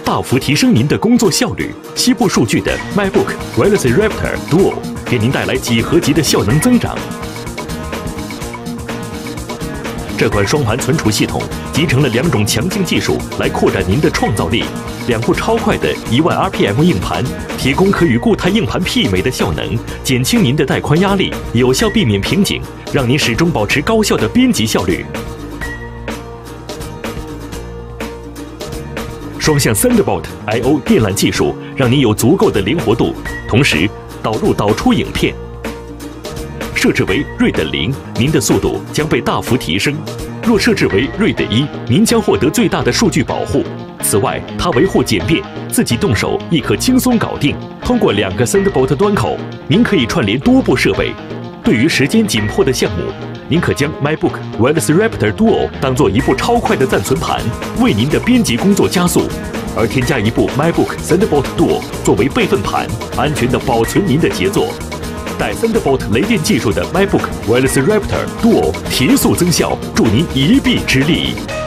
大幅提升您的工作效率。西部数据的 MacBook Velociraptor Duo 给您带来几何级的效能增长。这款双盘存储系统集成了2种强劲技术来扩展您的创造力。2部超快的10000 RPM 硬盘，提供可与固态硬盘媲美的效能，减轻您的带宽压力，有效避免瓶颈，让您始终保持高效的编辑效率。双向 Thunderbolt I/O 电缆技术让您有足够的灵活度，同时导入导出影片。设置为 RAID 0，您的速度将被大幅提升；若设置为 RAID 1，您将获得最大的数据保护。此外，它维护简便，自己动手亦可轻松搞定。通过2个 Thunderbolt 端口，您可以串联多部设备。对于时间紧迫的项目，您可将 MacBook Velociraptor Duo 当做一部超快的暂存盘，为您的编辑工作加速。而添加一部 MacBook Thunderbolt Duo 作为备份盘，安全地保存您的杰作。带 Thunderbolt 雷电技术的 MacBook Velociraptor Duo 提速增效，助您一臂之力。